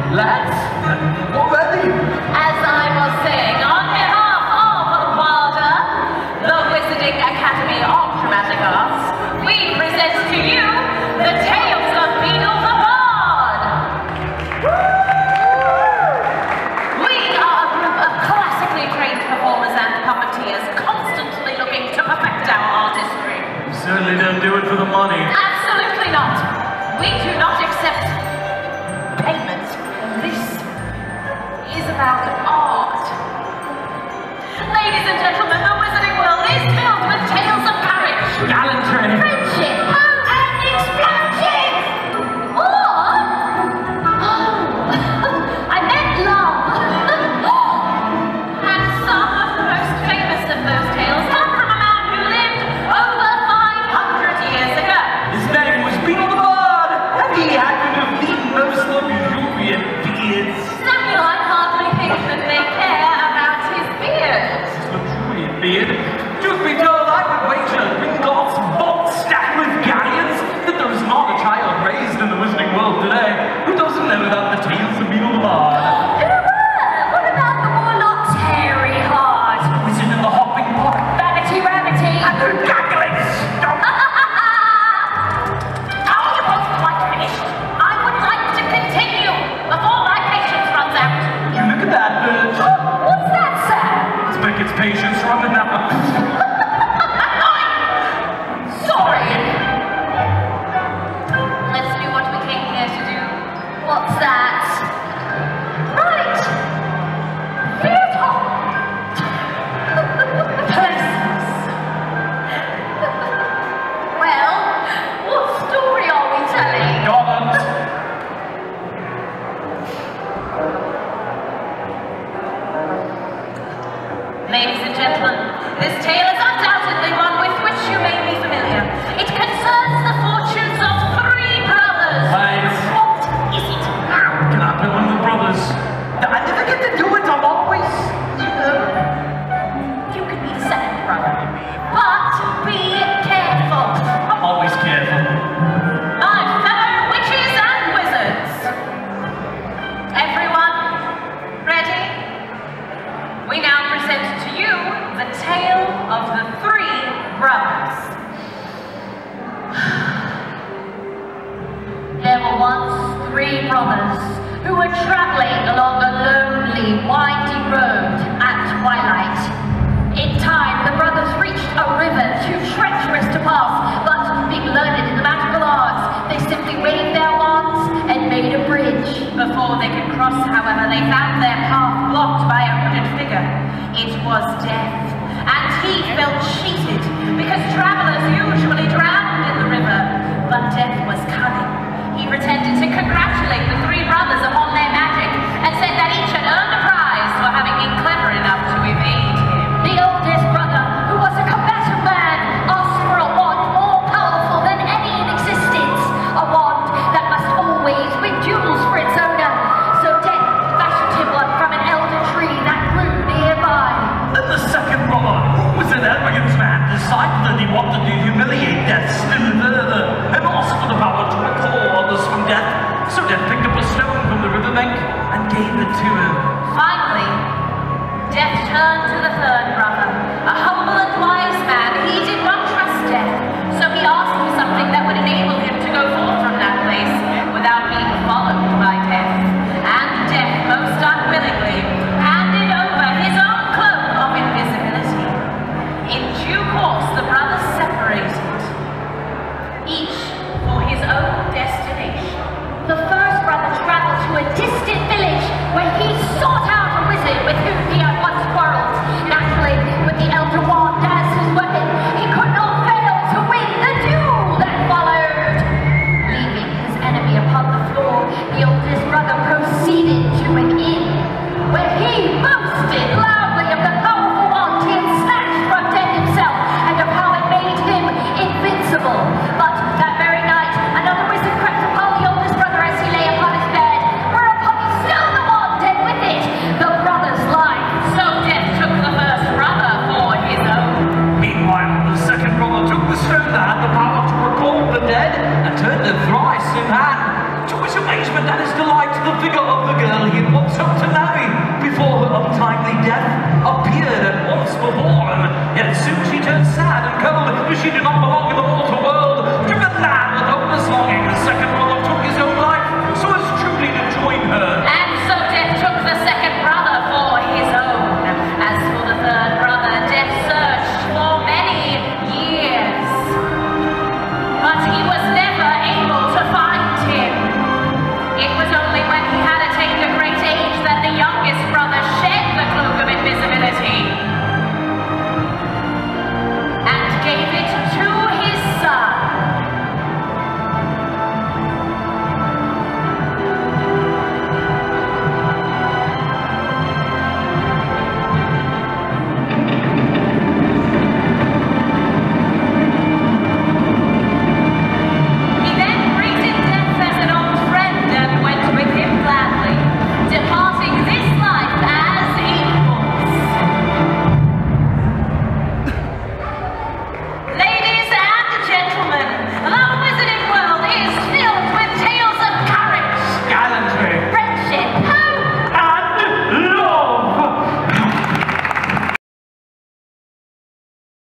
Lads, already? As I was saying, on behalf of WADA, the Wizarding Academy of Dramatic Arts, we present to you the Tales of Beedle the Bard. We are a group of classically trained performers and puppeteers constantly looking to perfect our artistry. You certainly don't do it for the money. Absolutely not. We do not accept payment. This is about art. Ladies and gentlemen, the Wizarding world is filled with tales of courage, Gallantry. friendship, hope, and explosions! Or... I meant love. And some of the most famous of those tales come from a man who lived over 500 years ago. His name was Beedle the Bard, and he happened to be most luxuriant beards. Samuel, I hardly think that they care about his beard. Luxuriant beard? Truth be told, I would wager Gringotts vault stacked with galleons that there is not a child raised in the Wizarding world today who doesn't know about the tales of Beedle the Bard. What about the warlock Terry Hart? Wizard in the hopping pot. Vanity Rabbity? And the cackling stump. Are you both quite finished? I would like to continue before my patience runs out. You look at that bird. What's that, sir? Let's make its patience running out. Sorry. Let's do what we came here to do. What's that? Right. Theatre. Places. Well, what story are we telling? Goblins. Ladies and gentlemen, this tale is undoubtedly one with which you may be familiar. It concerns the fortunes of three brothers. Wait. What is it? Can I be one of the brothers? I never get to do it. I'm always, You could be the second brother. But be careful. I'm always careful. My fellow witches and wizards. Everyone, ready? We now present to you the tale of the three brothers. There were once three brothers who were traveling along a lonely, winding road at twilight. In time, the brothers reached a river too treacherous to pass, but being learned in the magical arts, they simply waved their wands and made a bridge. Before they could cross, however, they found their path blocked by a hooded figure. It was Death, and he felt cheated because travelers usually drowned in the river. But Death was cunning. He pretended to congratulate the three brothers upon their magic and said that each had earned a prize for having been clever enough to evade him. The oldest brother, who was a combative man, asked for a wand more powerful than any in existence. A wand that must always win duels for its owner. So Death fashioned him one from an elder tree that grew nearby. And the second brother, who was an arrogant man, decided that he wanted to humiliate Death still further and asked for the power to recall others from Death. So Death picked up a stone from the riverbank and gave it to him. Finally, Death turned to the third brother. A humble and wise man, he did not trust Death, so he asked for something that would enable him to go forth from that place without being followed by Death. And Death, most unwillingly, handed over his own cloak of invisibility. In due course, the brothers separated, each for his own destination. The first brother traveled to a distant village where he sought out a wizard with whom he had once quarreled. Naturally, with the Elder Wand as his weapon, he could not fail to win the duel that followed. Leaving his enemy upon the floor, the oldest brother proceeded